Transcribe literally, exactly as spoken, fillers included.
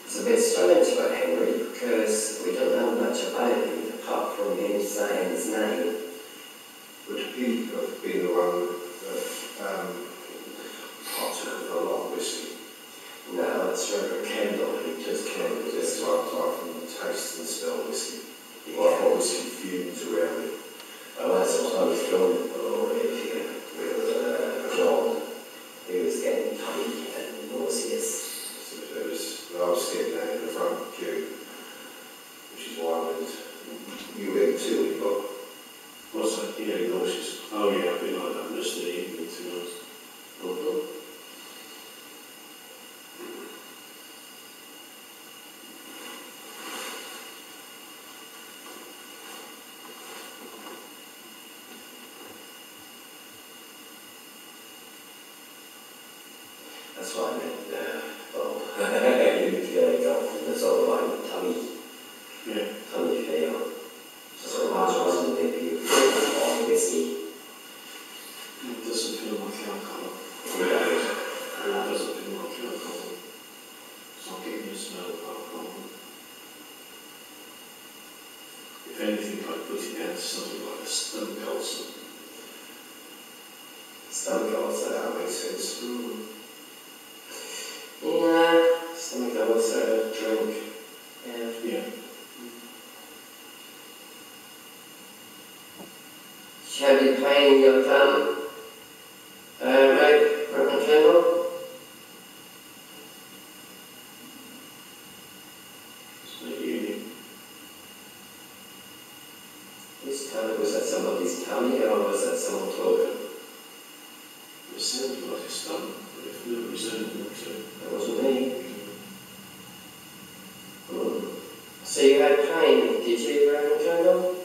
It's a bit strange about Henry because we don't know much about him apart from him saying his name. Would he have been the one that um, partook of a lot of whiskey? No, that's Reverend Kendall who just came with This this type one. I can taste and smell whiskey. Yeah. Well, what whiskey fumes around me. Well, that's what I was going for here with uh, John. He was getting tummy and nauseous. So it was, I was sitting there in the front queue, which is why I went, you went too when you got What's that? Yeah, nauseous. Oh yeah, I've been like that most of the evening, to be honest. Oh, God. That's what I meant. Uh, well, you got from the sort of like tummy, Yeah. tummy feel. So I was wondering if you put on whiskey. It doesn't feel like alcohol. You know, It doesn't feel like alcohol. It's not getting the smell of alcohol. If anything, I'd put it down to something like a stone cold. Stone cold, so that makes sense. Mm. yeah, stomach ulcer, drink. Yeah. Yeah. Shall we playing your drum? Uh, right, Reverend Kendall? It's not unique. Whose tummy? Was that somebody's tummy or was that someone talking? It sounded like a stone, but if nobody's anything to it. That wasn't me. Hmm. So you had pain, did you, Reverend Kendall?